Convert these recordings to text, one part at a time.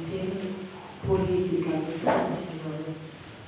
insieme politica del Signore.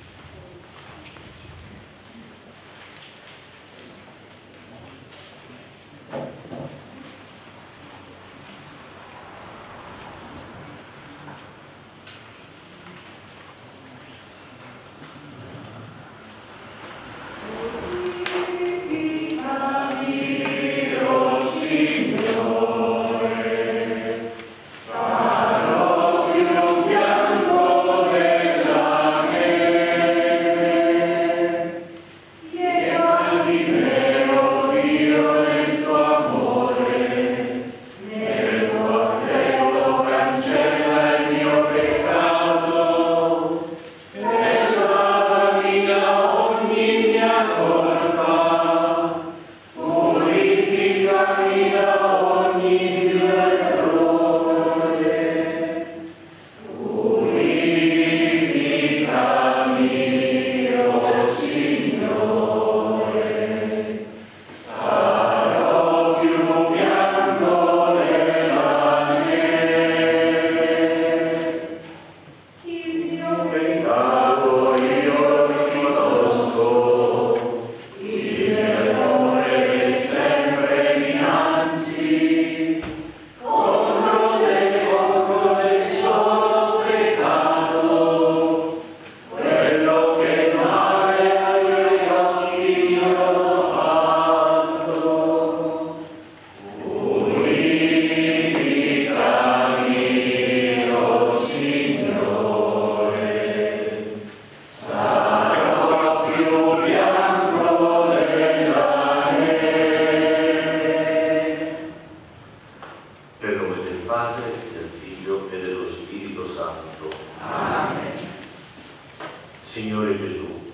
Signore Gesù,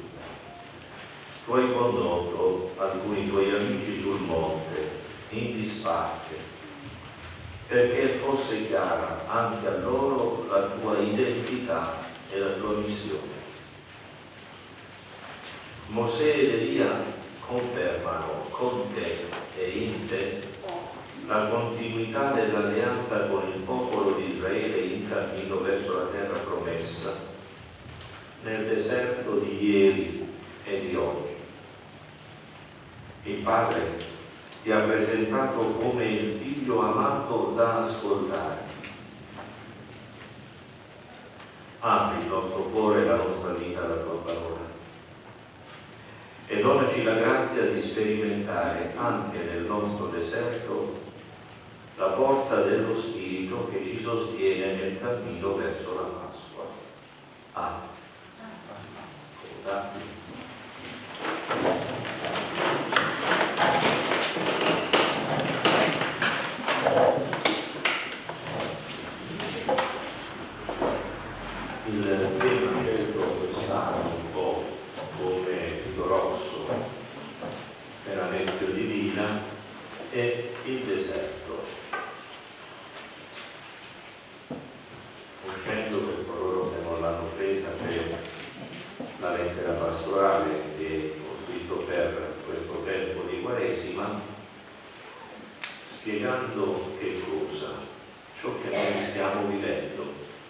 tu hai condotto alcuni tuoi amici sul monte in disparte perché fosse chiara anche a loro la tua identità e la tua missione. Mosè ed Elia confermano con te e in te la continuità dell'alleanza con il popolo di Israele in cammino verso la terra promessa nel deserto di ieri e di oggi. Il Padre ti ha presentato come il figlio amato da ascoltare. Apri il nostro cuore e la nostra vita alla tua parola e donaci la grazia di sperimentare anche nel nostro deserto la forza dello Spirito che ci sostiene nel cammino verso la Pasqua. Amen. Il tema scelto quest'anno un po' come filo rosso per la lezione divina è il deserto. Uscendo per coloro che non l'hanno presa per la lettera pastorale che ho scritto per questo tempo di Quaresima, spiegando che cosa? Ciò che noi stiamo vivendo.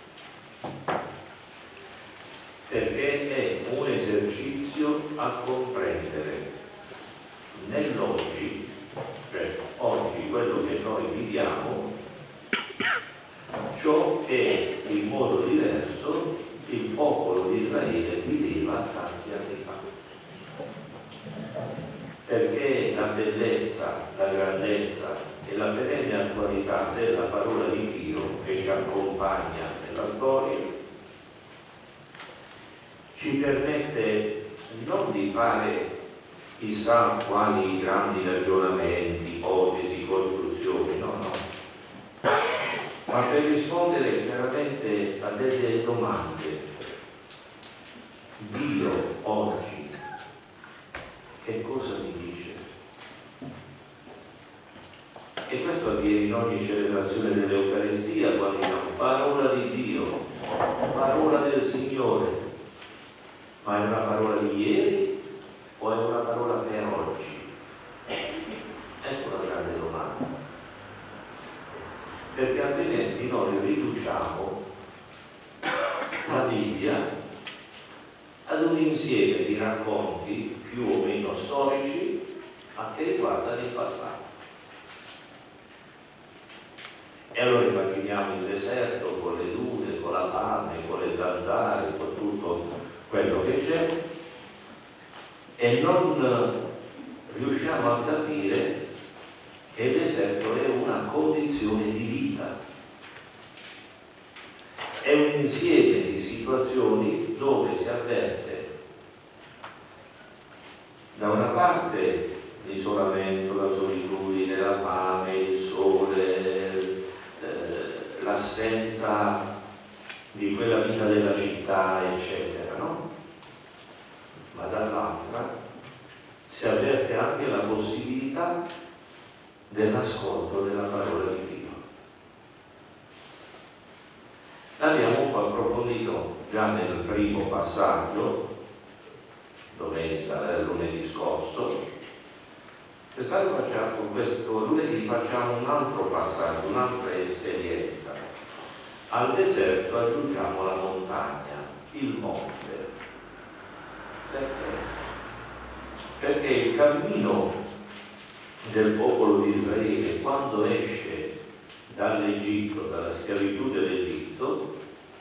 Perché è un esercizio a comprendere nell'oggi, cioè oggi quello che noi viviamo, ciò che in modo diverso il popolo di Israele viveva tanti anni fa. Perché la bellezza, la grandezza e la perenne attualità della parola di Dio che ci accompagna nella storia ci permette non di fare chissà quali grandi ragionamenti, ipotesi, costruzioni, no, ma per rispondere chiaramente a delle domande. Dio oggi che cosa mi dice? E questo avviene in ogni celebrazione dell'Eucaristia, quando diciamo parola di Dio, parola del Signore. Ma è una parola di ieri o è una parola per oggi? Ecco la grande domanda. Perché altrimenti noi riduciamo insieme di racconti più o meno storici che riguardano il passato. E allora immaginiamo il deserto con le dune, con la fame, con le zanzare, con tutto quello che c'è, e non riusciamo a capire che il deserto è una condizione di vita, è un insieme di situazioni dove si avverte da una parte l'isolamento, la solitudine, la fame, il sole, l'assenza di quella vita della città, eccetera, no? Ma dall'altra si avverte anche la possibilità dell'ascolto della parola di Dio. L'abbiamo un po' approfondito già nel primo passaggio, lunedì scorso. Questo lunedì facciamo un altro passaggio, un'altra esperienza. Al deserto aggiungiamo la montagna, il monte. Perché? Perché il cammino del popolo di Israele quando esce dall'Egitto, dalla schiavitù dell'Egitto,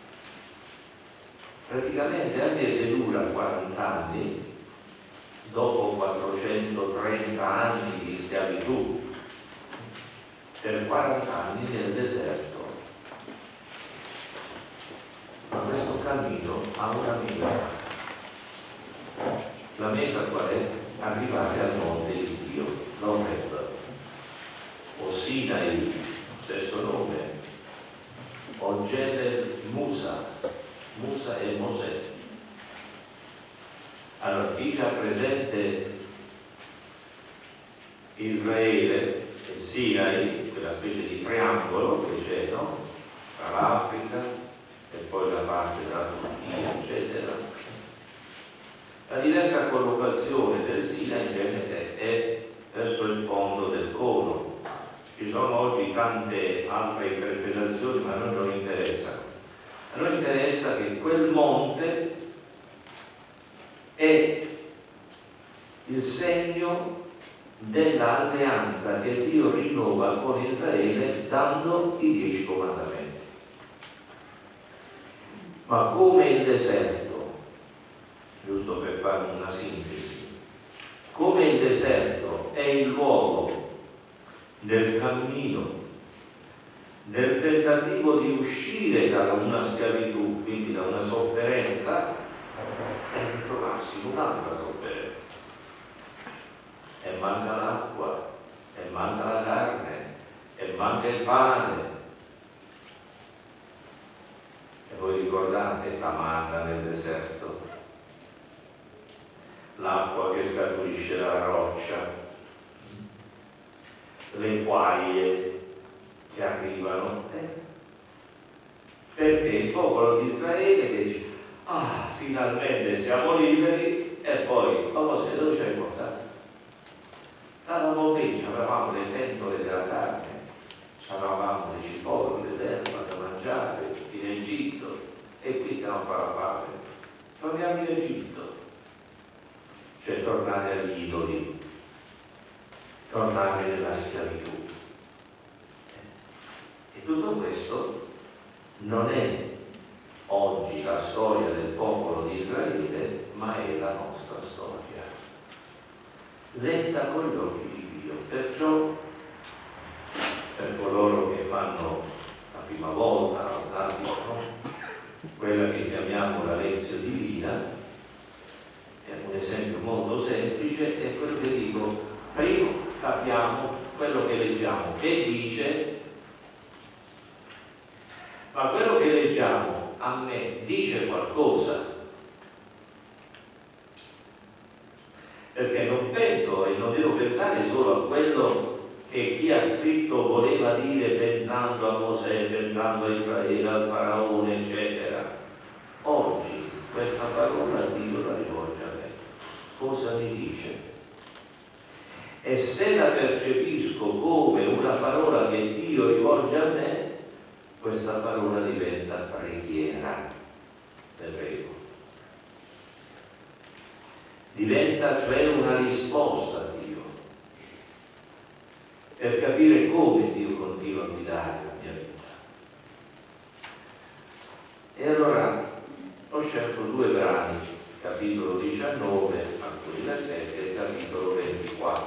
praticamente anche se dura 40 anni, dopo 430 anni di schiavitù, per 40 anni nel deserto. Ma questo cammino ha una meta. La meta qual è? Arrivare al monte di Dio, l'Oreb, o Sinai, stesso nome, o Gebel Musa, Musa e Mosè. Allora, qui c'è presente Israele e Sinai, quella specie di triangolo che c'è, no? Tra l'Africa e poi la parte della Turchia, eccetera. La diversa collocazione del Sinai in genere è verso il fondo del cono. Ci sono oggi tante altre interpretazioni, ma a noi non interessano. A noi interessa che quel monte è il segno dell'alleanza che Dio rinnova con Israele dando i 10 comandamenti. Ma come il deserto, giusto per fare una sintesi, come il deserto è il luogo del cammino, del tentativo di uscire da una schiavitù, quindi da una sofferenza, e ritrovarsi in un'altra sofferenza. E manca l'acqua, e manca la carne, e manca il pane. E voi ricordate la manna nel deserto? L'acqua che scaturisce dalla roccia, le guaie che arrivano, perché il popolo di Israele che dice: ah, finalmente siamo liberi, e poi, ma Mosè dove ci hai portato? Stavamo qui, avevamo le pentole della carne, avevamo le cipolle, l'erba da mangiare in Egitto, e qui stiamo a fare la fame. Torniamo in Egitto, cioè tornare agli idoli, tornare nella schiavitù. E tutto questo non è oggi la storia del popolo di Israele, ma è la nostra storia, letta con gli occhi di Dio. Perciò, per coloro che fanno la prima volta, quella che chiamiamo la lezione divina, è un esempio molto semplice, è quello che dico: prima capiamo quello che leggiamo, che dice, ma quello che leggiamo a me dice qualcosa? Perché non penso e non devo pensare solo a quello che chi ha scritto voleva dire pensando a Mosè, pensando a Israele, al faraone, eccetera. Oggi questa parola Dio la rivolge a me. Cosa mi dice? E se la percepisco come una parola che Dio rivolge a me, questa parola diventa preghiera nel greco. diventa cioè una risposta a Dio, per capire come Dio continua a guidare la mia vita. E allora ho scelto due brani, capitolo 19, alcuni versetti, e capitolo 24.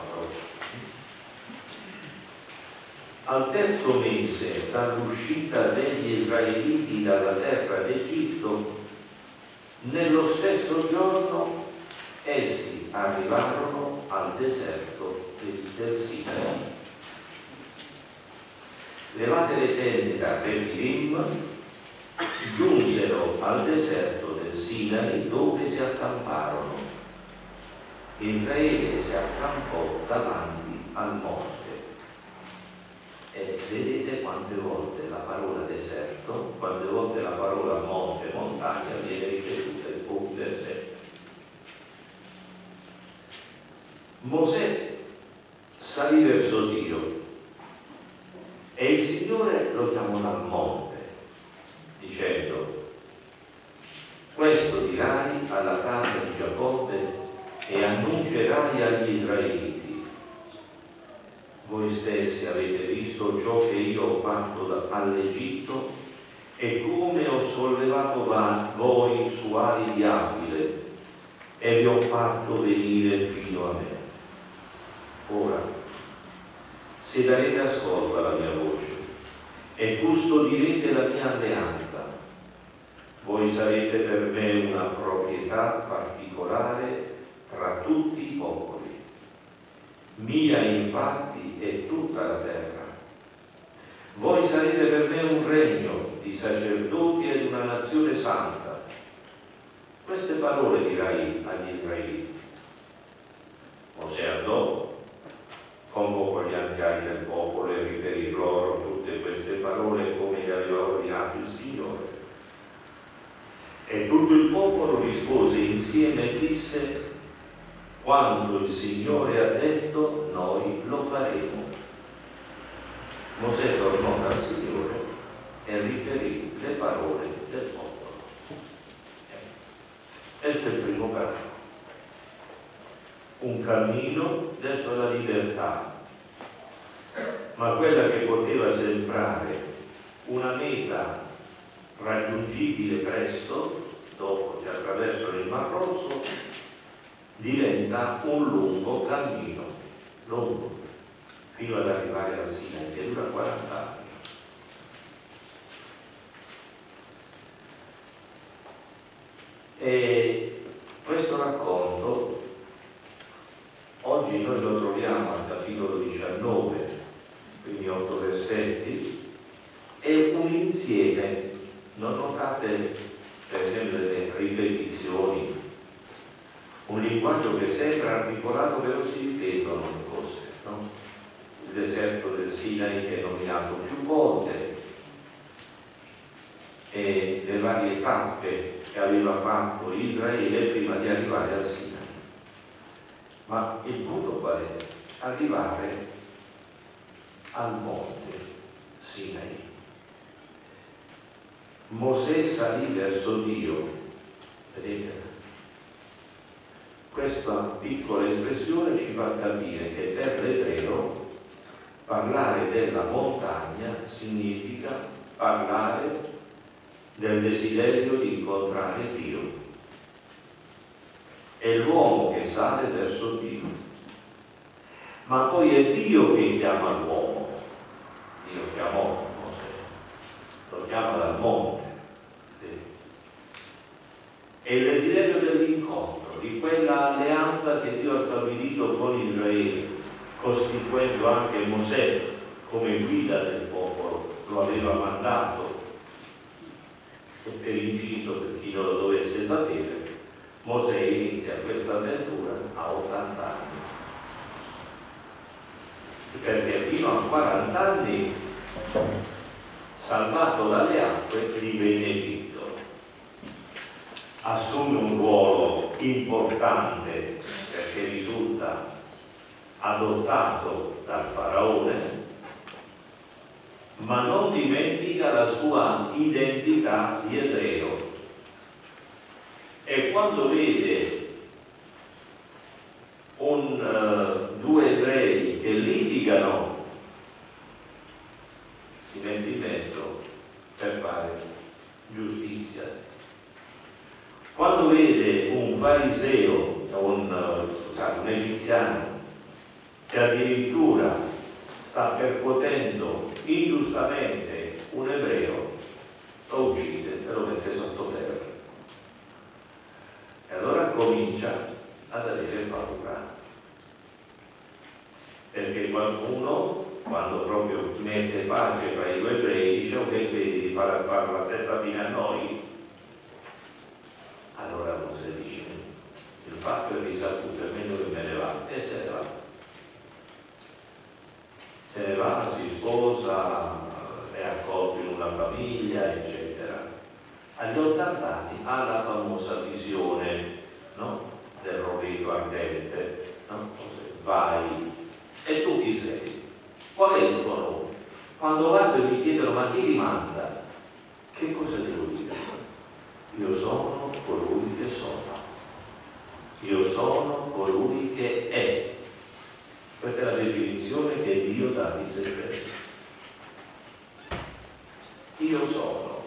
Al terzo mese dall'uscita degli Israeliti dalla terra d'Egitto, nello stesso giorno essi arrivarono al deserto del Sinai. Levate le tende da Refidim, giunsero al deserto del Sinai dove si accamparono. Israele si accampò davanti al monte. E vedete quante volte la parola deserto, quante volte la parola monte, montagna viene ripetuta in pochi versetti. Mosè salì verso Dio e il Signore lo chiamò dal monte, dicendo: questo dirai alla casa di Giacobbe e annuncerai agli Israeliti: voi stessi avete visto ciò che io ho fatto all'Egitto e come ho sollevato voi su ali di aquile e vi ho fatto venire fino a me. Ora, se darete ascolto alla mia voce e custodirete la mia alleanza, voi sarete per me una proprietà particolare tra tutti i popoli. Mia infatti è tutta la terra. Voi sarete per me un regno di sacerdoti ed una nazione santa. Queste parole dirai agli Israeliti. Mosè andò, convocò gli anziani del popolo e riferì loro tutte queste parole come gli aveva ordinato il Signore. E tutto il popolo rispose insieme e disse: quando il Signore ha detto, noi lo faremo. Mosè tornò dal Signore e riferì le parole del popolo. Questo è il primo brano. Un cammino verso la libertà, ma quella che poteva sembrare una meta raggiungibile presto, dopo che attraversano il Mar Rosso, diventa un lungo cammino, lungo, fino ad arrivare al Sinai, che dura 40 anni. E questo racconto oggi noi lo troviamo al capitolo 19, quindi 8 versetti, è un insieme. Non notate per esempio le ripetizioni, un linguaggio che sembra articolato però si ripetono le cose, no? Il deserto del Sinai che è nominato più volte e le varie tappe che aveva fatto Israele prima di arrivare al Sinai. Ma il punto qual è? Arrivare al monte Sinai. Mosè salì verso Dio. Vedete? Questa piccola espressione ci fa capire che per l'ebreo parlare della montagna significa parlare del desiderio di incontrare Dio. È l'uomo che sale verso Dio, ma poi è Dio che chiama l'uomo. Dio chiamò Mosè, lo chiama dal monte. È il desiderio dell'incontro, di quella alleanza che Dio ha stabilito con Israele, costituendo anche Mosè come guida del popolo, lo aveva mandato. E per inciso, per chi non lo dovesse sapere, Mosè inizia questa avventura a 80 anni, perché fino a 40 anni, salvato dalle acque, vive in Egitto. Assume un ruolo importante perché risulta adottato dal faraone, ma non dimentica la sua identità di ebreo. E quando vede fariseo, un egiziano, che addirittura sta percuotendo ingiustamente un ebreo, lo uccide e lo mette sottoterra. E allora comincia ad avere paura, perché qualcuno, quando proprio mette pace tra i due ebrei, dice: ok, vedi di fare la stessa fine a noi. Allora Mosè dice: il fatto è risaputo, è meglio che me ne va, e se ne va. Se ne va, si sposa, è accolto in una famiglia, eccetera. Agli 80 anni ha la famosa visione, no? Del roveto ardente, no? Vai, e tu chi sei? Qual è il tuo nome? Quando vado e mi chiedono: ma chi li manda? Che cosa devo dire? Io sono colui che sono. Io sono colui che è. Questa è la definizione che Dio dà di se stesso. Io sono.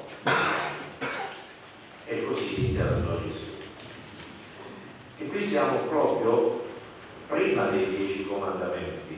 E così inizia la sua visione. E qui siamo proprio prima dei 10 comandamenti.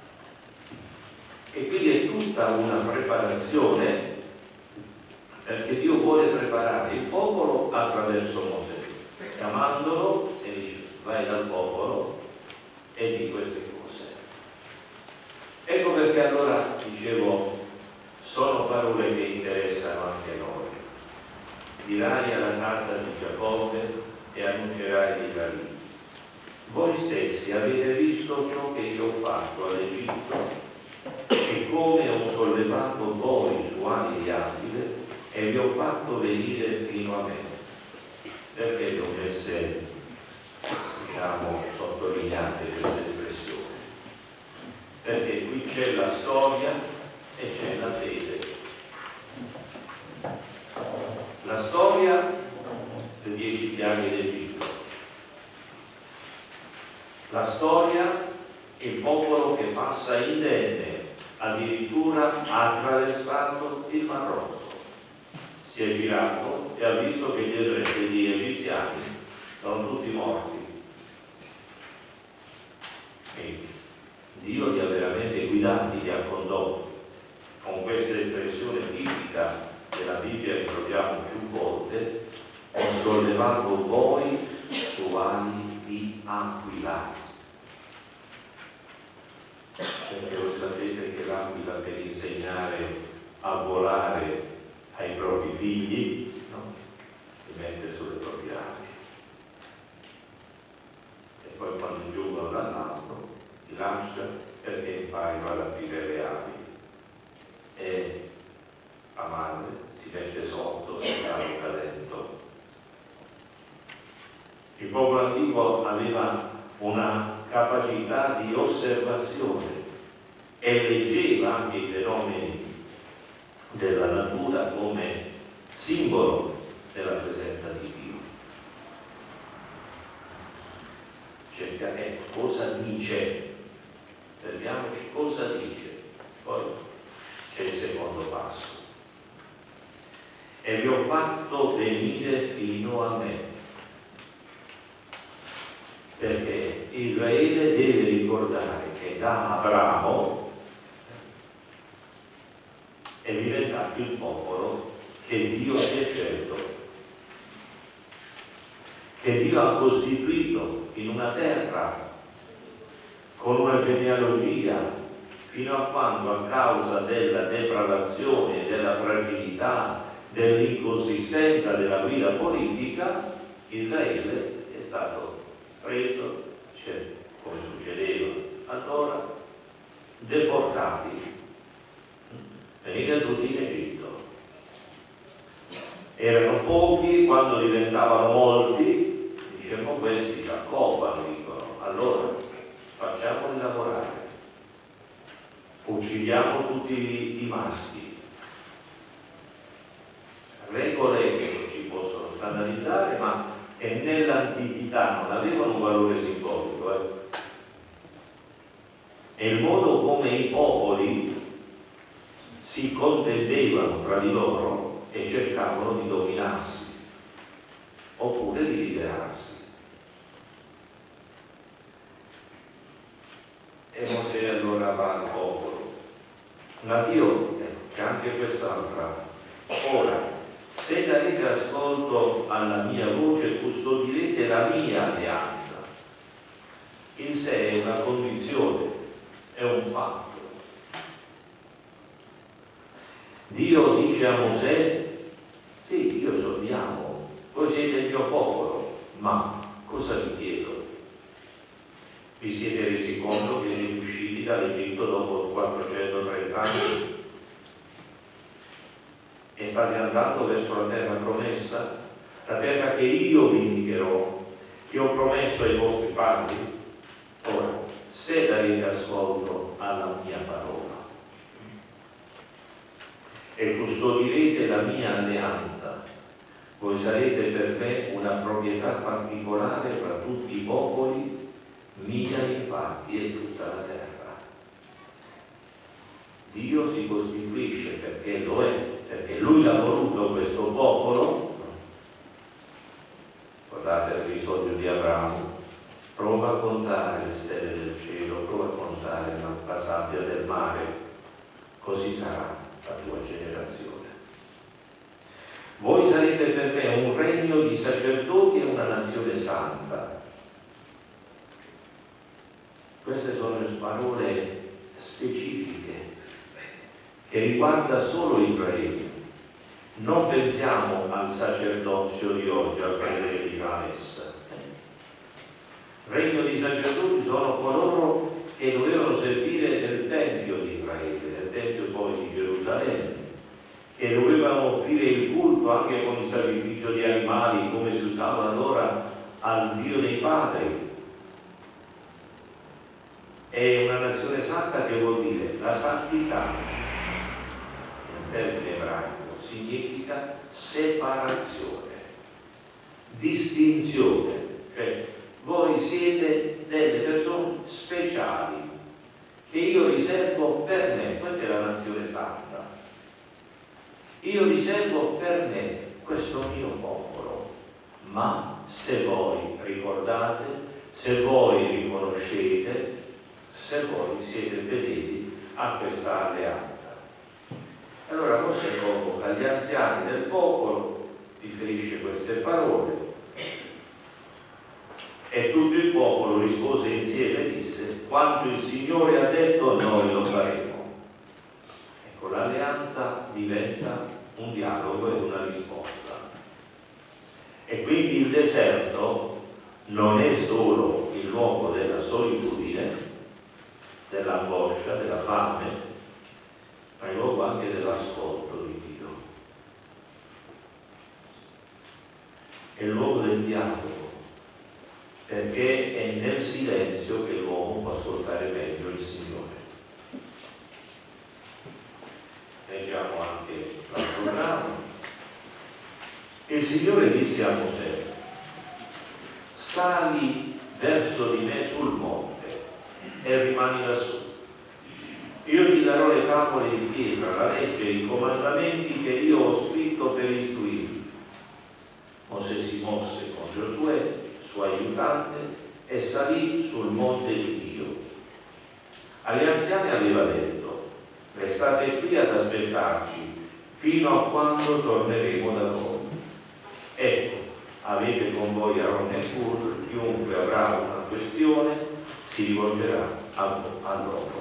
E quindi è tutta una preparazione, perché Dio vuole preparare il popolo attraverso Mosè, chiamandolo e dice: vai dal popolo e di queste cose. Ecco perché allora dicevo, sono parole che interessano anche noi. Dirai alla casa di Giacobbe e annuncerai dei carini. Voi stessi avete visto ciò che io ho fatto all'Egitto e come ho sollevato voi su ali di Aquile e vi ho fatto venire fino a me. Perché vi ho messe, sottolineate queste espressioni? Perché qui c'è la storia e c'è la fede. La storia dei 10 piani d'Egitto, la storia, il popolo che passa indenne, addirittura ha attraversato il Mar Rosso, si è girato e ha visto che gli egiziani sono tutti morti. E Dio li ha veramente guidati, li ha condotti con questa espressione tipica della Bibbia che troviamo più volte: ho sollevato voi su ali di aquila. Perché voi sapete che l'aquila, per insegnare a volare ai propri figli, no? Si mette sulle proprie ali. E poi quando giungono dall'alto li lascia perché imparino ad aprire le ali. E la madre si mette sotto, si sta cadendo. Il popolo antico aveva una capacità di osservazione e leggeva anche i fenomeni della natura come simbolo della presenza di Dio. Cerca, cosa dice? Fermiamoci, cosa dice? Poi c'è il secondo passo. E vi ho fatto venire fino a me. Perché Israele deve ricordare che da Abramo è diventato il popolo che Dio si è scelto, che Dio ha costituito in una terra con una genealogia, fino a quando, a causa della depravazione, della fragilità, dell'inconsistenza della guida politica, Israele è stato preso, come succedeva allora, deportati, venite tutti in Egitto. Erano pochi, quando diventavano molti, dicevano: questi ci accopano, dicono, allora facciamoli lavorare, uccidiamo tutti i maschi. Regole che non ci possono scandalizzare, ma che nell'antichità non avevano un valore simbolico. È il modo come i popoli si contendevano tra di loro e cercavano di dominarsi oppure di liberarsi. E Mosè allora va al popolo. Ma Dio, c'è anche quest'altra. Ora, se darete ascolto alla mia voce, custodirete la mia alleanza. In sé è una condizione, è un patto. Dio dice a Mosè: sì, io vi amo, voi siete il mio popolo, ma cosa vi chiedo? Vi siete resi conto che siete usciti dall'Egitto dopo 430 anni e state andando verso la terra promessa, la terra che io vi indicherò, che ho promesso ai vostri padri? Ora, se darete ascolto alla mia parola e custodirete la mia alleanza, voi sarete per me una proprietà particolare fra tutti i popoli, mia infatti è tutta la terra. Dio si costituisce perché lo è, perché Lui l'ha voluto questo popolo. Guardate l'episodio di Abramo: prova a contare le stelle del cielo, prova a contare la sabbia del mare, così sarà la tua generazione. Voi sarete per me un regno di sacerdoti e una nazione santa. Queste sono le parole specifiche che riguarda solo Israele. Non pensiamo al sacerdozio di oggi, al prete di già messa. Regno di sacerdoti sono coloro che dovevano servire nel Tempio di Israele, nel Tempio poi di Gerusalemme, che dovevano offrire il culto anche con il sacrificio di animali, come si usava allora, al Dio dei padri. È una nazione santa che vuol dire la santità, in termine ebraico, significa separazione, distinzione, cioè voi siete delle persone speciali che io riservo per me. Questa è la nazione santa. Io riservo per me questo mio popolo, ma se voi ricordate, se voi riconoscete, se voi siete fedeli a questa alleanza. Allora Mosè convoca gli anziani del popolo, riferisce queste parole, e tutto il popolo rispose insieme e disse: quanto il Signore ha detto noi lo faremo. Ecco, l'alleanza diventa un dialogo e una risposta. E quindi il deserto non è solo il luogo della solitudine, dell'angoscia, della fame, ma è il luogo anche dell'ascolto di Dio. È il luogo del dialogo, perché è nel silenzio che l'uomo può ascoltare meglio il Signore. Leggiamo anche l'altro brano. Il Signore disse a Mosè: sali verso di me sul monte e rimani lassù. Io ti darò le tavole di pietra, la legge e i comandamenti che io ho scritto per istruirvi. Mosè si mosse con Giosuè, suo aiutante, e salì sul monte di Dio. Agli anziani aveva detto: restate qui ad aspettarci fino a quando torneremo da voi. Ecco, avete con voi Aaron e Hur, chiunque avrà una questione si rivolgerà a loro.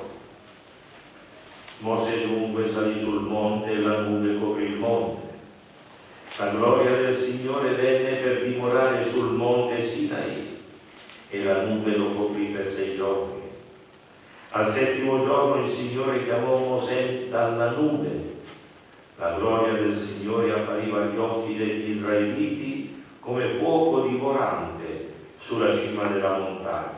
Mosè dunque salì sul monte e la nube coprì il monte. La gloria del Signore venne per dimorare sul monte Sinai e la nube lo coprì per 6 giorni. Al 7° giorno il Signore chiamò Mosè dalla nube. La gloria del Signore appariva agli occhi degli israeliti come fuoco divorante sulla cima della montagna.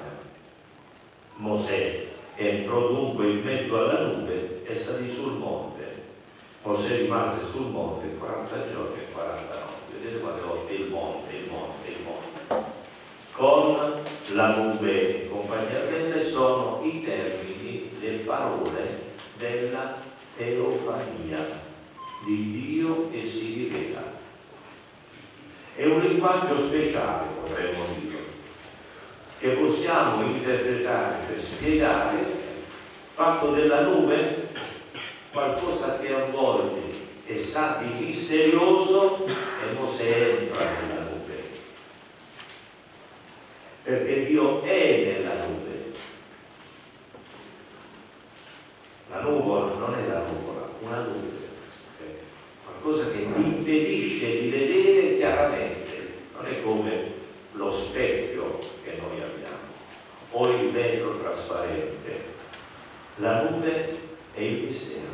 Mosè entrò dunque in mezzo alla nube e salì sul monte. Mosè rimase sul monte 40 giorni e 40 notti. Vedete quante volte il monte. Con la nube e compagnia bella sono i termini, le parole della teofania di Dio che si rivela. È un linguaggio speciale, potremmo dire, che possiamo interpretare per spiegare fatto della nube qualcosa che avvolge e sa di misterioso, e Mosè entra nella nube, perché Dio è nella nube. La nuvola non è la nuvola, una nube, qualcosa che ti impedisce di vedere chiaramente, non è come lo specchio che noi abbiamo o il vetro trasparente. La nube è il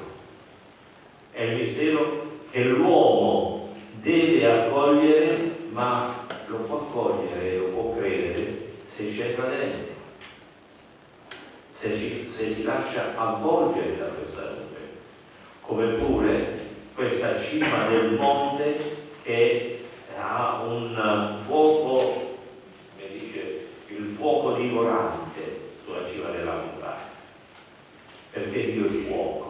mistero che l'uomo deve accogliere, ma lo può accogliere, lo può credere se ci entra dentro, se si lascia avvolgere da questa nube, come pure questa cima del monte che ha un fuoco, come dice, il fuoco divorante sulla cima della montagna, perché Dio è fuoco,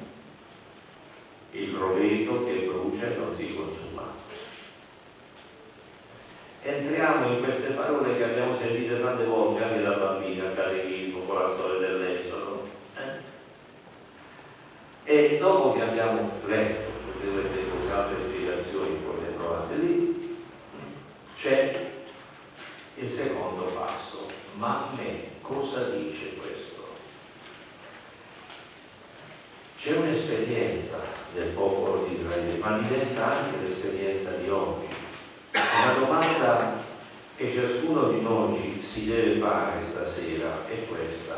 il roveto che brucia e non si consuma. Entriamo in queste parole che abbiamo sentito tante volte anche da bambini al catechismo con la storia dell'Esodo, e dopo che abbiamo letto tutte queste altre spiegazioni che le trovate lì, c'è il secondo passo. Ma a me cosa dice questo? C'è un'esperienza del popolo di Israele, ma diventa anche l'esperienza di oggi. Una domanda che ciascuno di noi si deve fare stasera è questa: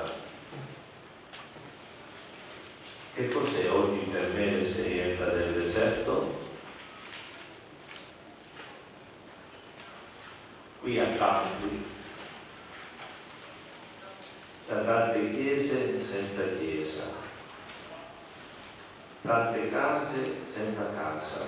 che cos'è oggi per me l'esperienza del deserto? Qui a Campi, da tante chiese senza chiesa, tante case senza casa,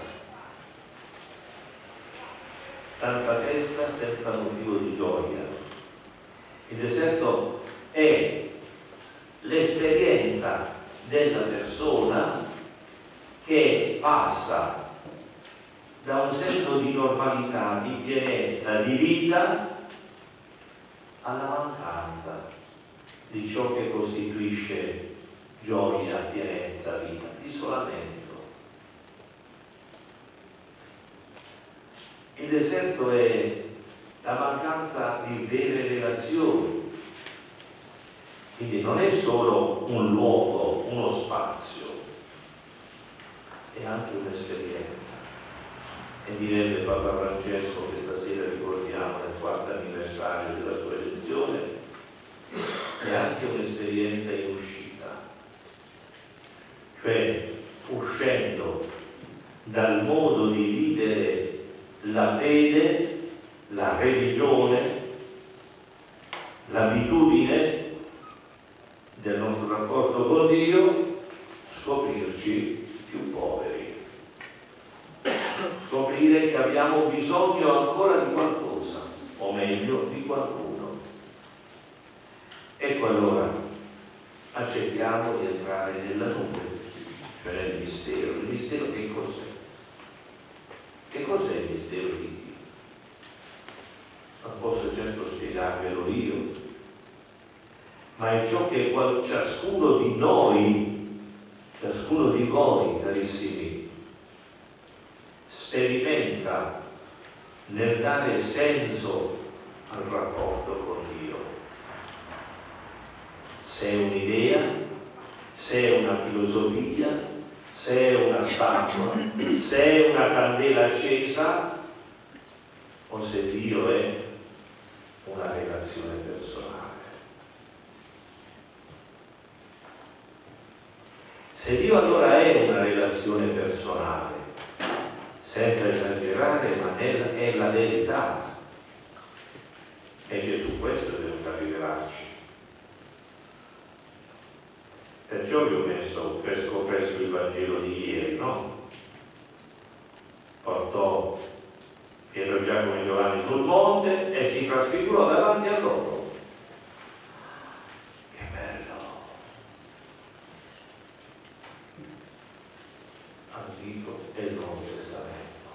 tanta festa senza motivo di gioia. Il deserto è l'esperienza della persona che passa da un senso di normalità, di pienezza, di vita, alla mancanza di ciò che costituisce gioia, pienezza, vita, isolamento. Il deserto è la mancanza di vere relazioni, quindi non è solo un luogo, uno spazio, è anche un'esperienza. E direbbe Papa Francesco, che stasera ricordiamo nel 4º anniversario della sua elezione, è anche un'esperienza in uscita, cioè uscendo dal modo di vivere la fede, la religione, l'abitudine del nostro rapporto con Dio, scoprirci più poveri, scoprire che abbiamo bisogno ancora di qualcosa, o meglio di qualcuno. Ecco allora accettiamo di entrare nella nube, cioè nel mistero. Il mistero che cos'è? Che cos'è il mistero di Dio? Non posso certo spiegarvelo io, ma è ciò che ciascuno di noi, ciascuno di voi, carissimi, sperimenta nel dare senso al rapporto con Dio. Se è un'idea, se è una filosofia, se è una statua, se è una candela accesa, o se Dio è una relazione personale. Se Dio allora è una relazione personale, senza esagerare, ma è la verità, e Gesù questo è venuto a rivelarci. Perciò vi ho messo fresco fresco il Vangelo di ieri, no? Portò Pietro, Giacomo e Giovanni sul monte e si trasfigurò davanti a loro. Che bello! Antico e Nuovo Testamento.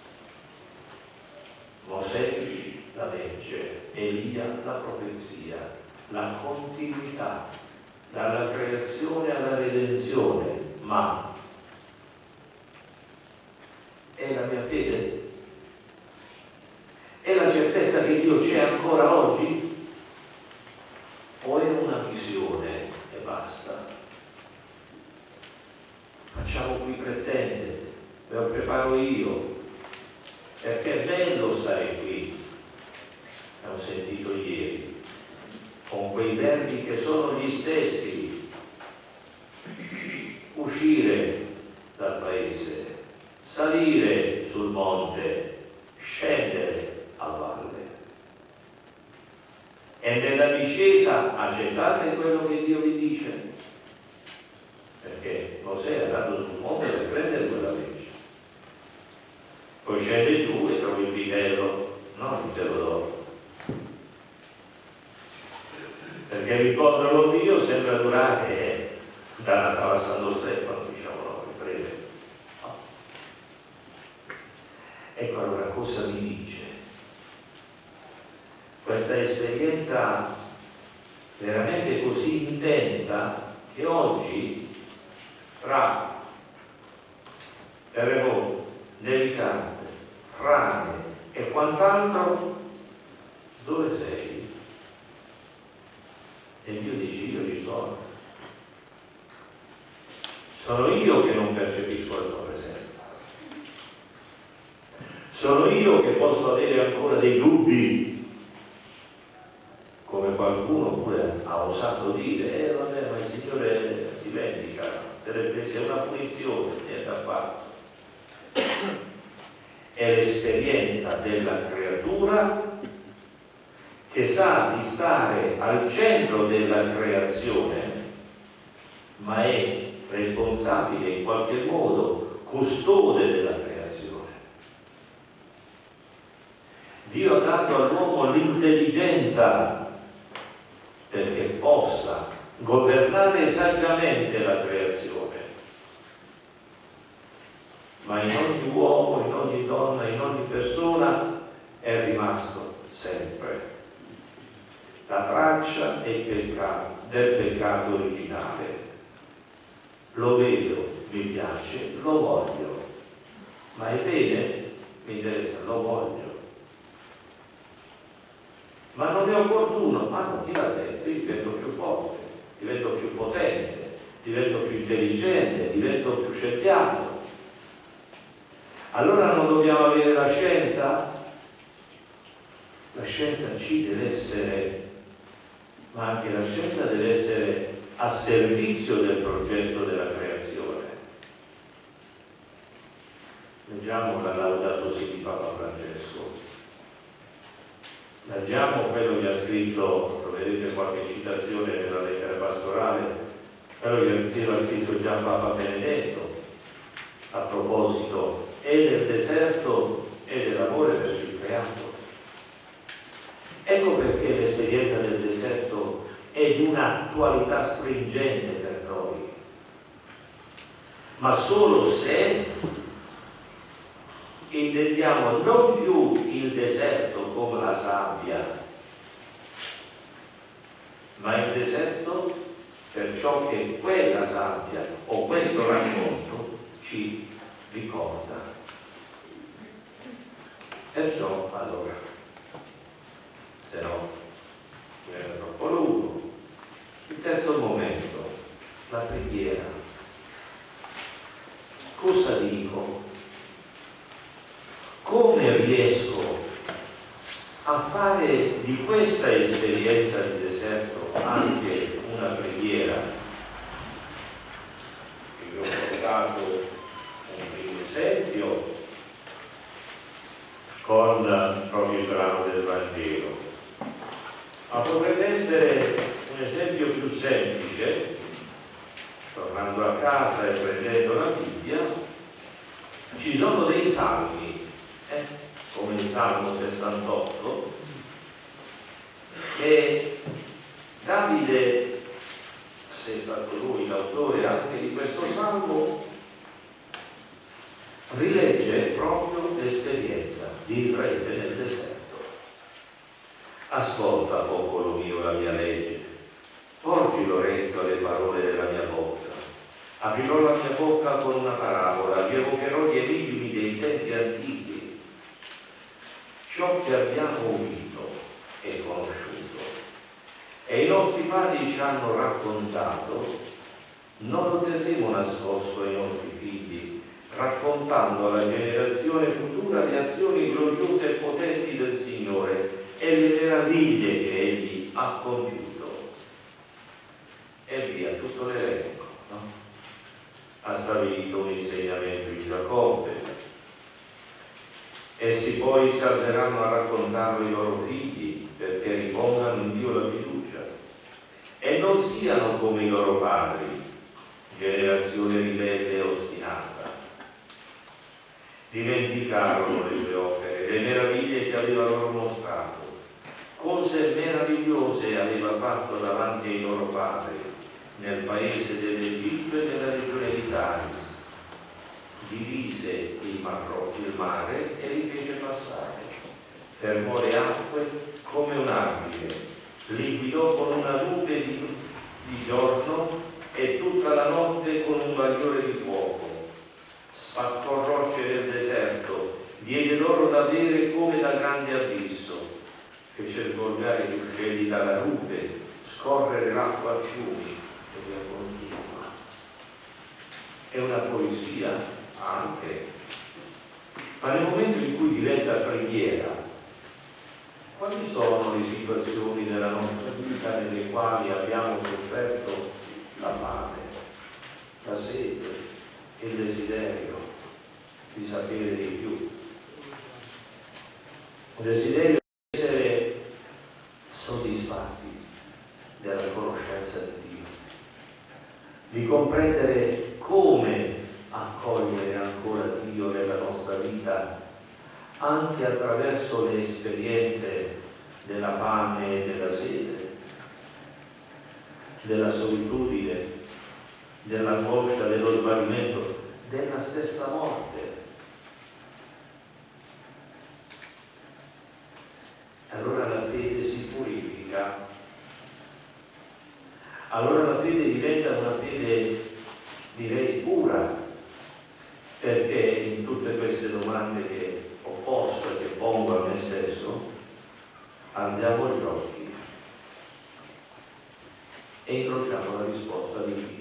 Mosè la legge, Elia la profezia, la continuità dalla creazione alla redenzione, ma è la mia fede? È la certezza che Dio c'è ancora oggi? O è una visione e basta? Facciamo qui pretendere, me lo preparo io, perché è bello stare qui, abbiamo sentito ieri, con quei verbi che sono gli stessi: uscire dal paese, salire sul monte, scendere a valle. E nella discesa accettate quello che Dio vi dice, perché Mosè è andato sul monte per prendere quella legge, poi scende giù e trova il vitello, non il vitello d'oro, perché l'incontro con Dio sembra durare da Natale a Santo Stefano, diciamo, no, in breve. No. Ecco, allora cosa mi dice questa esperienza veramente così intensa, che oggi tra terremoti, nevicate, frane e quant'altro, dove sei? E Dio dice: io ci sono. Sono io che non percepisco la sua presenza. Sono io che posso avere ancora dei dubbi, come qualcuno pure ha osato dire: vabbè, ma il Signore si vendica, c'è una punizione, niente affatto. È l'esperienza della creatura che sa di stare al centro della creazione, ma è responsabile in qualche modo, custode della creazione. Dio ha dato all'uomo l'intelligenza perché possa governare saggiamente la creazione, ma in ogni uomo, in ogni donna, in ogni persona è rimasto sempre la traccia del peccato originale. Lo vedo, mi piace, lo voglio, ma è bene, mi interessa, lo voglio. Ma non è opportuno, ma non ti l'ha detto, io divento più forte, divento più potente, divento più intelligente, divento più scienziato. Allora non dobbiamo avere la scienza? La scienza ci deve essere, ma anche la scienza deve essere a servizio del progetto della creazione. Leggiamo la Laudato Si di Papa Francesco. Leggiamo quello che ha scritto, troverete qualche citazione nella lettera pastorale, quello che aveva scritto già Papa Benedetto a proposito e del deserto e dell'amore verso il creato. Ecco perché l'esperienza del deserto è di un'attualità stringente per noi, ma solo se intendiamo non più il deserto come la sabbia, ma il deserto per ciò che quella sabbia o questo racconto ci ricorda. Perciò allora, se no diventa troppo lungo. Il terzo momento, la preghiera. Cosa dico? Come riesco a fare di questa esperienza di deserto anche una preghiera? Vi ho portato un primo esempio con proprio il brano del Vangelo, ma potrebbe essere un esempio più semplice, tornando a casa e prendendo la Bibbia. Ci sono dei salmi, come il Salmo 68, che Davide, se è stato lui l'autore anche di questo salmo, rilegge proprio l'esperienza di Israele nel deserto. Ascolta, popolo mio, la mia legge, porgi l'orecchio alle nostri padri ci hanno raccontato non lo terremo nascosto ai nostri figli, raccontando alla generazione futura le azioni gloriose e potenti del Signore e le meraviglie che Egli ha compiuto. E via tutto l'elenco, no? Ha stabilito un insegnamento in Giacobbe. Essi poi si alzeranno a raccontarlo ai loro figli, perché ripongano in Dio la fiducia e non siano come i loro padri, generazione ribelle e ostinata. Dimenticarono le sue opere, le meraviglie che aveva loro mostrato, cose meravigliose aveva fatto davanti ai loro padri nel paese dell'Egitto e nella regione di Taris. Divise il mare e li fece passare, fermò le acque come un argine, li guidò con una nube di giorno e tutta la notte con un bagliore di fuoco. Spaccò rocce nel deserto, diede loro da bere come da grande abisso, fece sgorgare gli uccelli dalla rupe, scorrere l'acqua a fiumi e via continua. È una poesia anche, ma nel momento in cui diventa preghiera, quali sono le situazioni della nostra vita nelle quali abbiamo sofferto la fame, la sete, il desiderio di sapere di più, un desiderio di essere soddisfatti della conoscenza di Dio, di comprendere come accogliere ancora Dio nella nostra vita anche attraverso le esperienze della fame e della sete, della solitudine, dell'angoscia, dello smarrimento, della stessa morte. Allora la fede si purifica, allora la fede diventa una fede, direi, pura, perché in tutte queste domande che ho posto e che pongo a me stesso, alziamo gli occhi e incrociamo la risposta di Dio.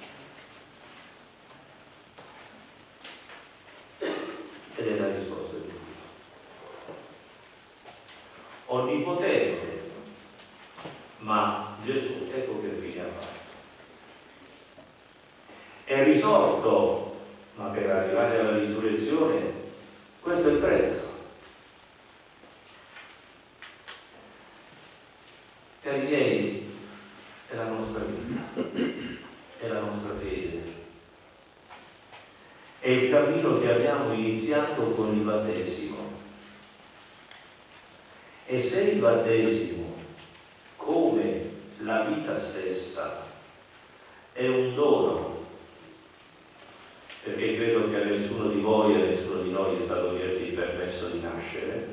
Ed è la risposta di Dio. Onnipotente, ma Gesù ecco che fine ha fatto. È risorto, ma per arrivare alla risurrezione questo è il prezzo. Per ieri è la nostra vita, è la nostra fede, è il cammino che abbiamo iniziato con il battesimo. E se il battesimo, come la vita stessa, è un dono, perché credo che a nessuno di voi, a nessuno di noi è stato chiesto il permesso di nascere,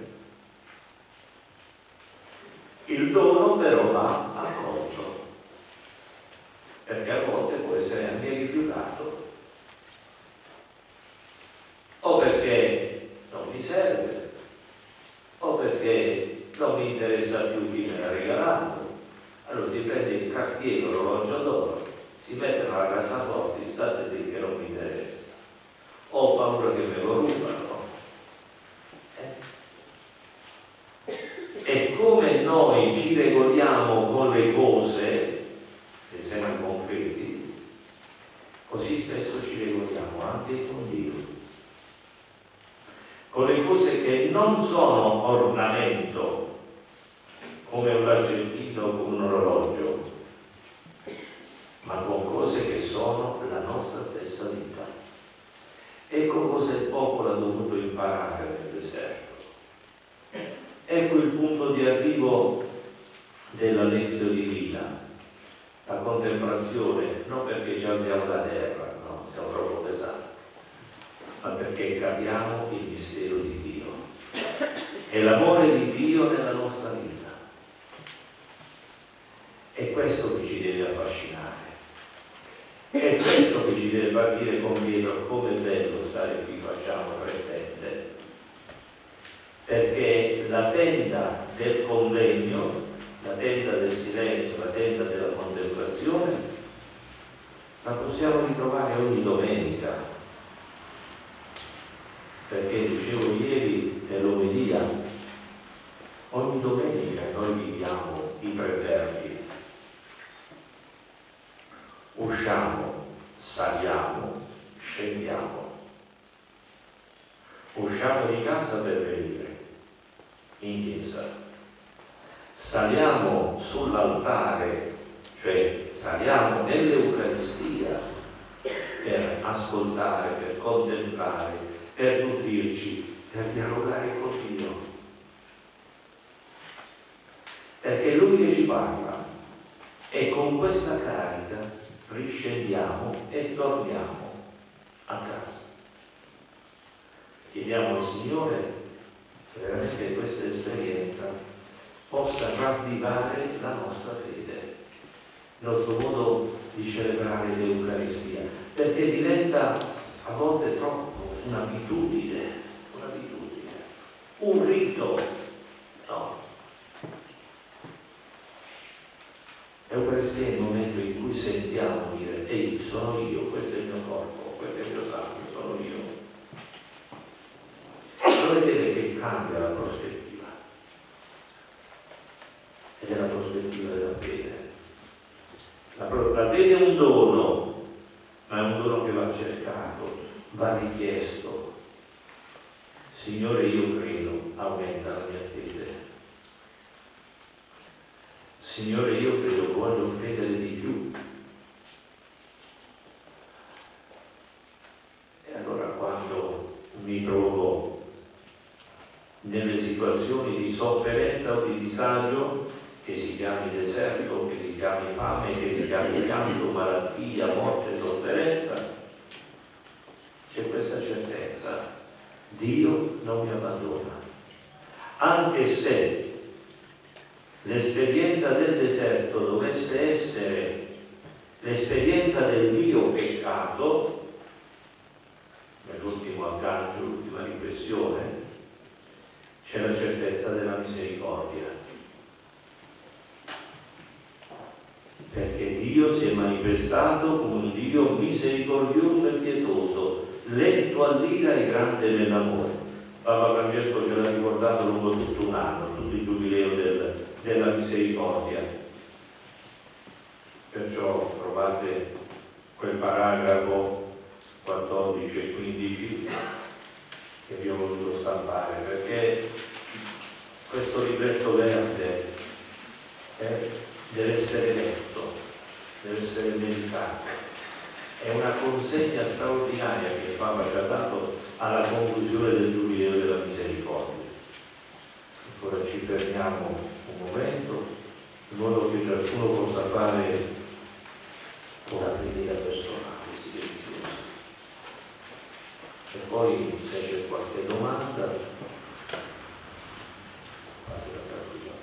il dono però va accolto, perché a volte può essere anche rifiutato, o perché non mi serve, o perché non mi interessa più chi me l'ha regalato. Allora si prende il cartiere, l'orologio d'oro, si mette nella cassaforte, state lì che non mi interessa, ho paura che me lo rubano. E come noi ci regoliamo con le cose, che sembrano concreti, così spesso ci regoliamo anche con Dio, con le cose che non sono ornamento, come un argentino o come un orologio, ma con cose che sono la nostra stessa vita. Ecco cosa il popolo ha dovuto imparare nel deserto. Ecco il punto di arrivo della lezione divina, la contemplazione, non perché ci alziamo da terra, no, siamo troppo pesanti, ma perché capiamo il mistero di Dio e l'amore di Dio nella nostra vita. È questo che ci deve affascinare, è questo che ci deve partire con Pietro: come è bello stare qui, facciamo 3 tende. Perché la tenda del convegno, la tenda del silenzio, la tenda della contemplazione, la possiamo ritrovare ogni domenica, perché dicevo ieri nell'omelia, ogni domenica noi viviamo i tre verbi: usciamo, saliamo, scendiamo. Usciamo di casa per venire in chiesa, saliamo sull'altare, cioè saliamo nell'Eucaristia per ascoltare, per contemplare, per nutrirci, per dialogare con Dio, perché è Lui che ci parla, e con questa carica riscendiamo e torniamo a casa. Chiediamo al Signore che veramente questa esperienza possa ravvivare la nostra fede, il nostro modo di celebrare l'Eucaristia, perché diventa a volte troppo un'abitudine, un rito. No. L'Eucaristia è il momento in cui sentiamo dire: ehi, sono io, questo è il mio corpo, questo è il mio sangue, sono io. Lo vedete che cambia la prospettiva, ed è la prospettiva della fede. La fede è un dono, ma è un dono che va cercato, va richiesto. Signore, io credo, aumenta la mia fede. Signore, io credo, voglio credere di più. E allora quando mi trovo nelle situazioni di sofferenza o di disagio, che si chiami deserto, che si chiami fame, che si chiami pianto, malattia, morte, sofferenza, c'è questa certezza: Dio non mi abbandona. Anche se l'esperienza del deserto dovesse essere l'esperienza del mio peccato, nell'ultimo aggancio, l'ultima riflessione, c'è la certezza della misericordia, perché Dio si è manifestato come un Dio misericordioso e pietoso, lento all'ira e grande nell'amore. Papa Francesco ce l'ha ricordato lungo tutto un anno, tutto il giubileo della misericordia. Perciò trovate quel paragrafo 14 e 15 che vi ho voluto stampare, perché questo libretto verde deve essere letto, deve essere meditato. È una consegna straordinaria che il Papa ci ha dato alla conclusione del Giubileo della Misericordia. Ora ci fermiamo un momento, in modo che ciascuno possa fare una preghiera personale, silenziosa. E poi, se c'è qualche domanda, fatela tranquilla.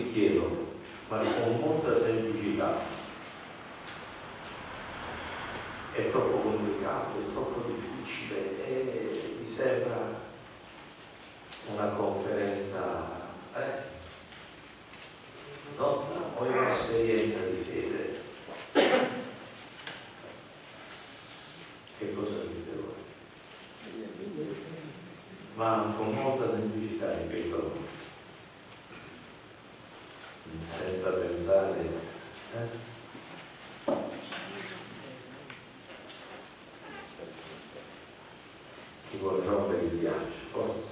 vi chiedo, ma con molta semplicità, è troppo complicato, è troppo difficile, mi sembra una conferenza, no? Ho un'esperienza di fede. Che cosa dite voi? Ma con molta semplicità, ripeto, senza pensare, Ti vuole rompere il ghiaccio, forza.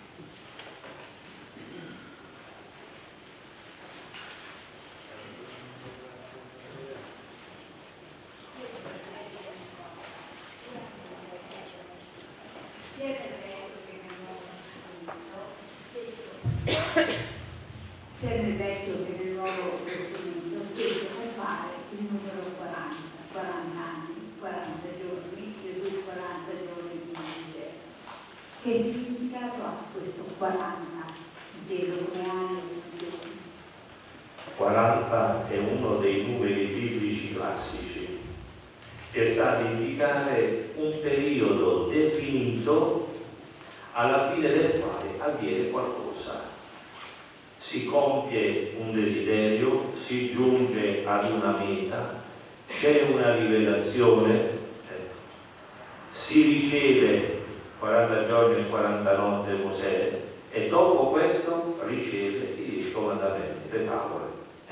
Sia nel Vecchio che nel Nuovo Testamento spesso compare il numero 40, 40 anni, 40 giorni, Gesù 40 giorni di Mosè. Che significato ha questo 40, inteso come anni e giorni? 40 è uno dei numeri biblici classici che sta ad indicare un periodo definito alla fine del quale avviene qualcosa. Si compie un desiderio, si giunge ad una meta, c'è una rivelazione, si riceve 40 giorni e 40 notti Mosè e dopo questo riceve i comandamenti, le tavole.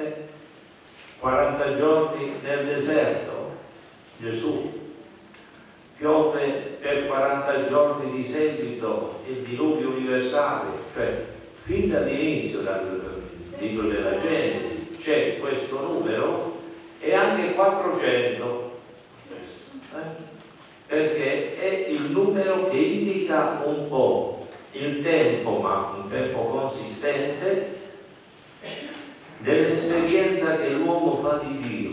40 giorni nel deserto, Gesù piove per 40 giorni di seguito il diluvio universale, cioè fin dall'inizio, dal libro della Genesi, c'è questo numero e anche 400, perché è il numero che indica un po' il tempo, ma un tempo consistente, dell'esperienza che l'uomo fa di Dio,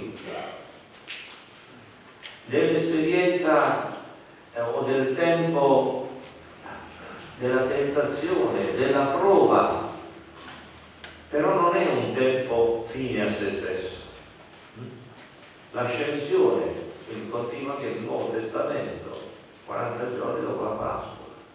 dell'esperienza o del tempo della tentazione, della prova, però non è un tempo fine a se stesso. L'ascensione, quindi continua che il Nuovo Testamento, 40 giorni dopo la Pasqua.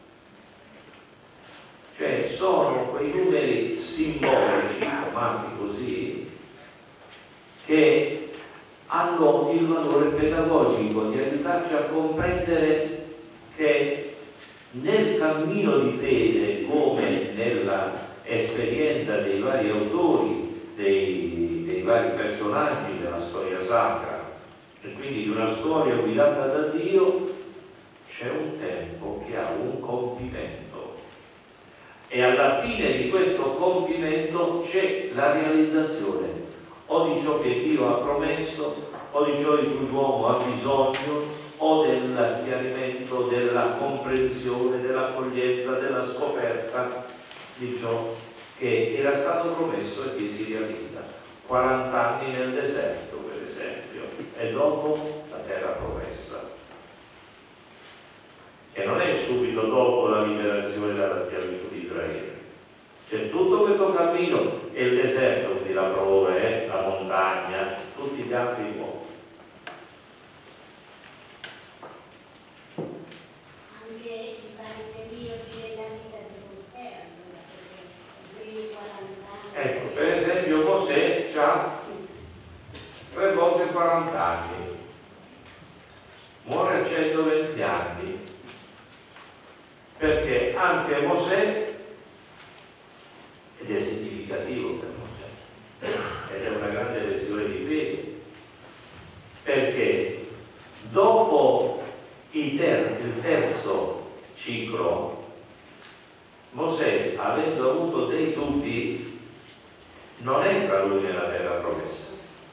Cioè sono quei numeri simbolici, chiamati così, che hanno il valore pedagogico di aiutarci a comprendere che nel cammino di fede, come nella esperienza dei vari autori, dei vari personaggi della storia sacra, e quindi di una storia guidata da Dio, c'è un tempo che ha un compimento. E alla fine di questo compimento c'è la realizzazione o di ciò che Dio ha promesso, o di ciò di cui l'uomo ha bisogno, o del chiarimento, della comprensione, dell'accoglienza, della scoperta di ciò che era stato promesso e che si realizza. 40 anni nel deserto, per esempio, e dopo la terra promessa. E non è subito dopo la liberazione dalla schiavitù di Israele. C'è tutto questo cammino e il deserto, quindi la prova, la montagna, tutti gli altri modi. Anche i vari periodi della vita di Mosè, quindi 40 anni. Ecco, per esempio Mosè ha 3 volte 40 anni, muore a 120 anni, perché anche Mosè, ed è significativo per Mosè, ed è una grande lezione di fede, perché dopo il terzo ciclo, Mosè, avendo avuto dei dubbi, non entra lui nella terra promessa.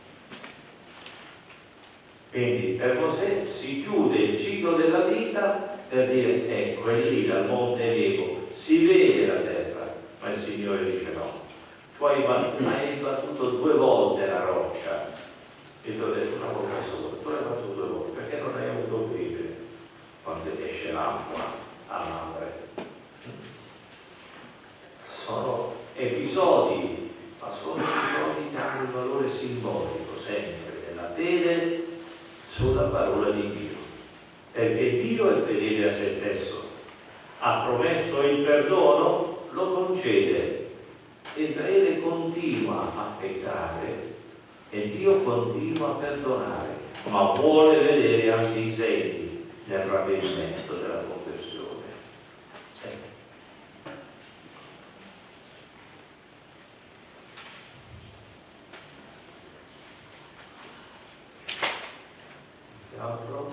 Quindi per Mosè si chiude il ciclo della vita per dire, ecco, è lì dal Monte Nebo, si vede la terra, ma il Signore dice no, tu hai battuto 2 volte la roccia, e ti ho detto una volta sola, tu l'hai battuto 2 volte, perché non hai avuto fede quando esce l'acqua a mare. Sono episodi, ma sono fede sulla parola di Dio, perché Dio è fedele a se stesso, ha promesso il perdono, lo concede. Israele continua a peccare e Dio continua a perdonare, ma vuole vedere anche i segni nel ravvedimento della conversione. Altro?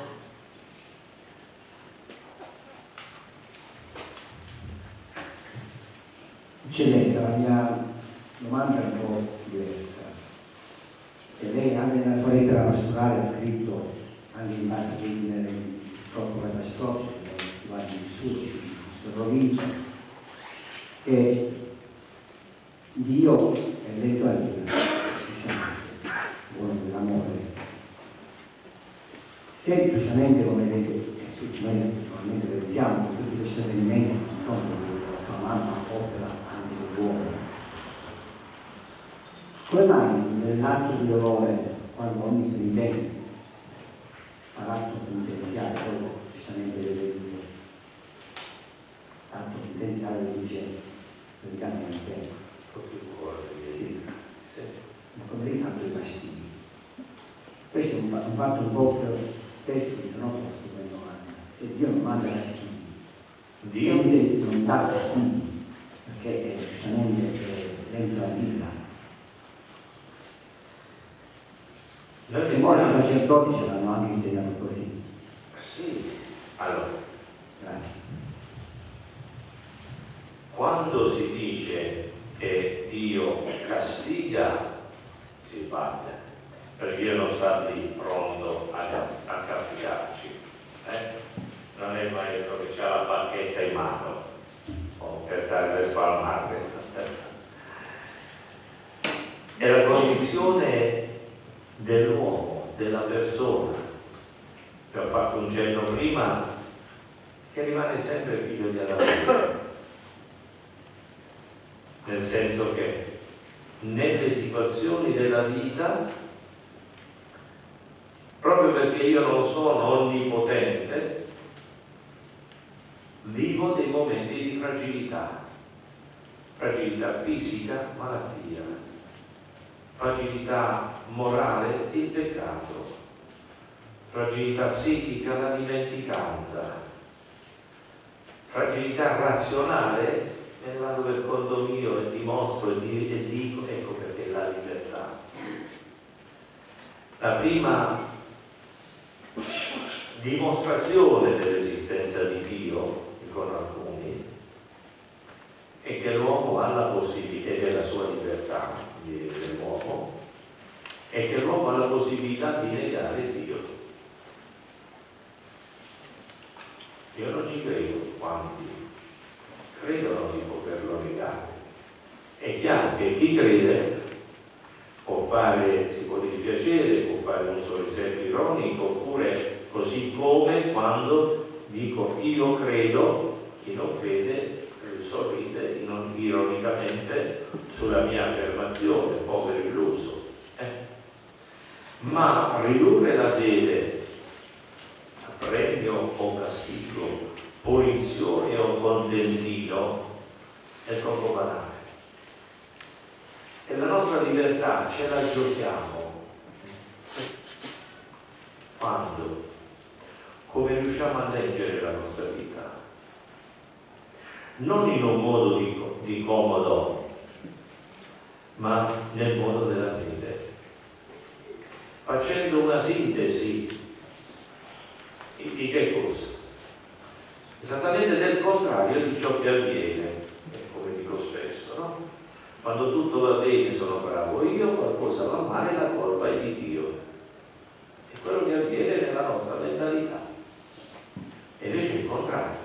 Eccellenza, la mia domanda è un po' diversa. E lei anche nella sua lettera pastorale ha scritto, anche in base al corpo catastrofico, che va in sud, in provincia, che Dio è lento a dire, diciamo, buono dell'amore. Se giustamente, come tutti noi naturalmente pensiamo, che tutti questi avvenimenti non sono la sua mamma opera anche dell'uomo, come mai nell'atto di dolore, quando ogni penitente fa l'atto penitenziale, poi giustamente l'atto penitenziale dice praticamente sì, ma come hai fatto i fastidi? Questo è un fatto un po' che spesso mi sono posto quelle domande. Se Dio non manda fastidi, Dio non dà fastidi, perché è giustamente dentro la vita. I buoni sacerdoti ce l'hanno anche insegnato così. Sì, allora. Grazie. Quando si dice che Dio castiga, si sbaglia, perché Dio non sta lì pronto a castigarci. Non è il maestro che ha la bacchetta in mano per dare le spalmate. È la condizione dell'uomo, della persona, che ho fatto un cenno prima, che rimane sempre figlio di Adamo, nel senso che nelle situazioni della vita, proprio perché io non sono onnipotente, vivo dei momenti di fragilità fisica, malattia, fragilità morale, il peccato, fragilità psichica, la dimenticanza, fragilità razionale, e vado per conto mio e dimostro e dico, ecco perché la libertà. La prima dimostrazione dell'esistenza di Dio, dicono alcuni, è che l'uomo ha la possibilità, e della sua libertà dell'uomo, è che l'uomo ha la possibilità di negare Dio. Io non ci credo, quanti credono di poterlo negare. È chiaro che chi crede può fare, si può dispiacere, può fare un sorrisetto ironico, oppure così come quando dico io credo, chi non crede sorride ironicamente sulla mia affermazione, povero illuso. Ma ridurre la fede a premio o castigo, punizione o contentino è troppo banale. E la nostra libertà ce la giochiamo quando? Come riusciamo a leggere la nostra vita? Non in un modo di comodo, ma nel modo della fede, facendo una sintesi di che cosa? Esattamente del contrario di ciò che avviene, come dico spesso, no? Quando tutto va bene sono bravo io, qualcosa va male, la colpa è di Dio. È quello che avviene nella nostra mentalità. E invece è il contrario.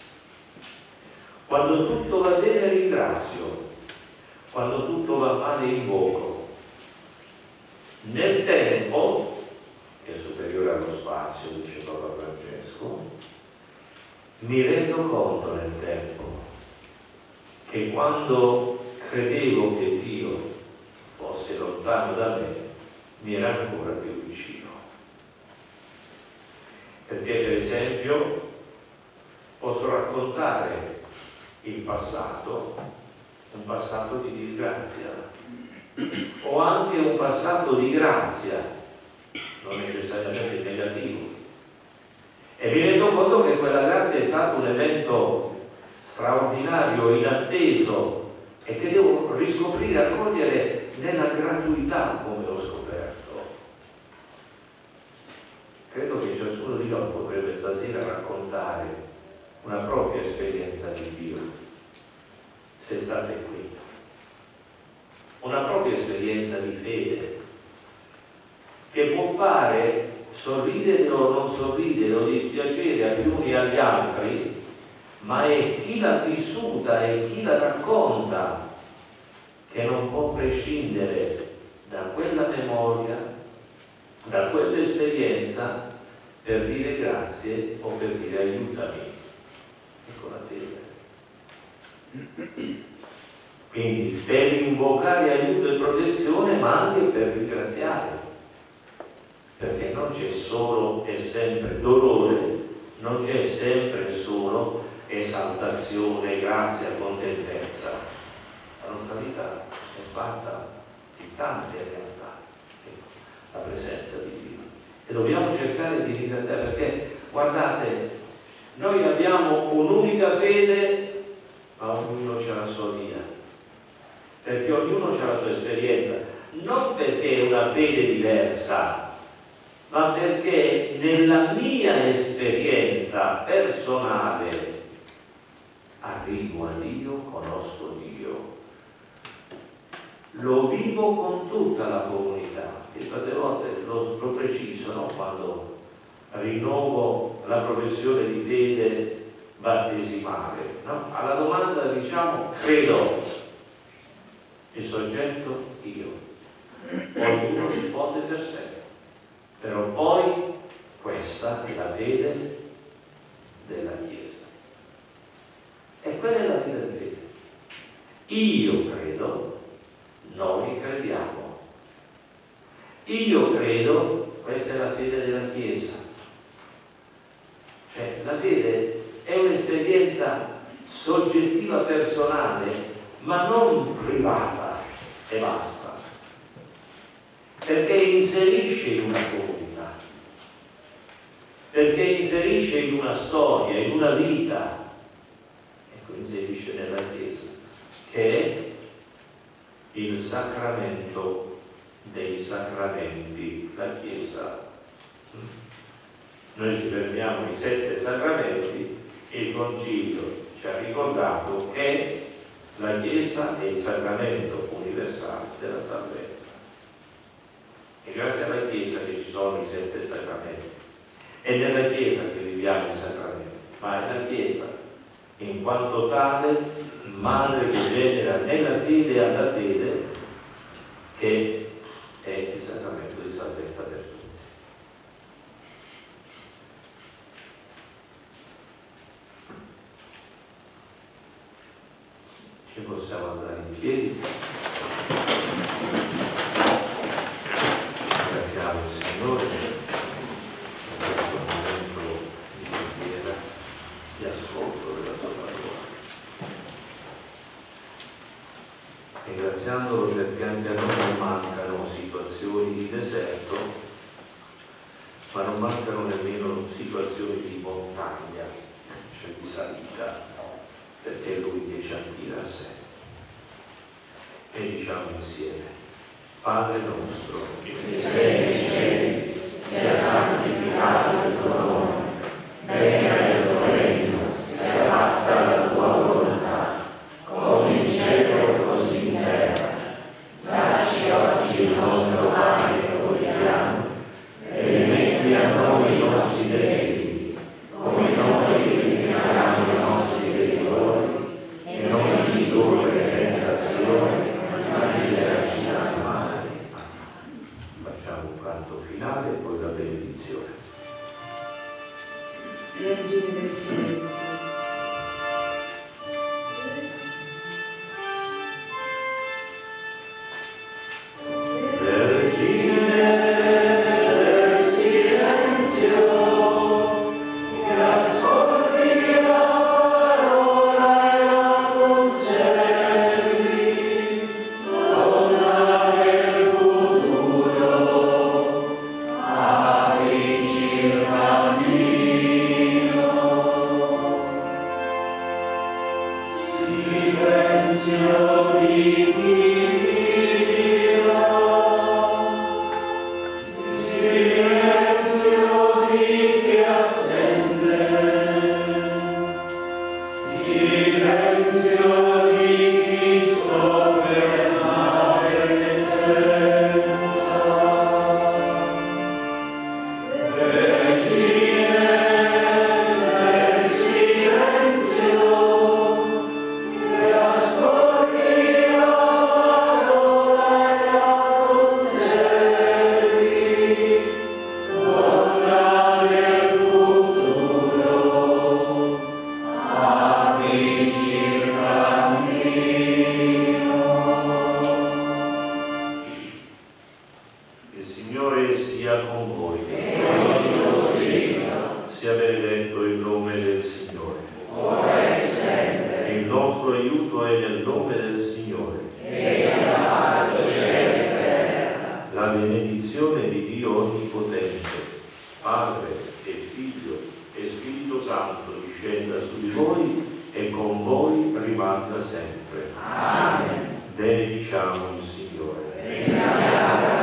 Quando tutto va bene ringrazio, quando tutto va male invoco. Nel tempo, che è superiore allo spazio, dice Papa Francesco, mi rendo conto nel tempo che quando credevo che Dio fosse lontano da me, mi era ancora più vicino. Perché per esempio posso raccontare il passato, un passato di disgrazia, o anche un passato di grazia, non necessariamente negativo, e mi rendo conto che quella grazia è stato un evento straordinario, inatteso, e che devo riscoprire, accogliere nella gratuità, come ho scoperto. Credo che ciascuno di noi potrebbe stasera raccontare una propria esperienza di Dio, se state qui, una propria esperienza di fede, che può fare sorridere o non sorridere o dispiacere agli uni e agli altri, ma è chi l'ha vissuta e chi la racconta che non può prescindere da quella memoria, da quell'esperienza, per dire grazie o per dire aiutami. Ecco la fede. Quindi per invocare aiuto e protezione, ma anche per ringraziare, perché non c'è solo e sempre dolore, non c'è sempre solo esaltazione, grazia, contentezza. La nostra vita è fatta di tante realtà, la presenza di Dio, e dobbiamo cercare di ringraziare, perché guardate, noi abbiamo un'unica fede, ma ognuno ha la sua via, perché ognuno ha la sua esperienza, non perché è una fede diversa, ma perché nella mia esperienza personale arrivo a Dio, conosco Dio, lo vivo con tutta la comunità. E tante volte lo preciso, no? Quando rinnovo la professione di fede battesimale, no? Alla domanda diciamo credo, il soggetto io, ognuno risponde per sé, però poi questa è la fede della Chiesa, e quella è la vita di fede. Io credo, noi crediamo. Io credo, questa è la fede della Chiesa. Cioè, la fede è un'esperienza soggettiva, personale, ma non privata e basta, perché inserisce in una comunità, perché inserisce in una storia, in una vita, ecco, inserisce nella Chiesa, che è il sacramento dei sacramenti, la Chiesa. Noi ci fermiamo ai 7 sacramenti, e il Concilio ci ha ricordato che la Chiesa è il sacramento universale della salvezza. E grazie alla Chiesa che ci sono i 7 sacramenti. È nella Chiesa che viviamo i sacramenti, ma è la Chiesa in quanto tale madre che genera nella fede e alla fede, che è il sacramento di salvezza per tutti. Ci possiamo alzare in piedi. Ringraziamo il Signore per questo momento di preghiera, di ascolto della sua parola. Ringraziandolo perché anche a noi non mancano situazioni di deserto, ma non mancano nemmeno situazioni di montagna, cioè di salita, perché è Lui che ci attira a sé. E diciamo insieme: Padre nostro, che sei nei cieli, sia santificato il tuo nome, venga il tuo regno, sia fatta la tua volontà, come in cielo così in terra. Dacci oggi il nostro pane quotidiano, e rimetti a noi i nostri debiti, come noi rimettiamo i nostri debitori, e non ci indurre in tentazione, ma liberaci dal male. Facciamo un canto finale. Benediciamo il Signore.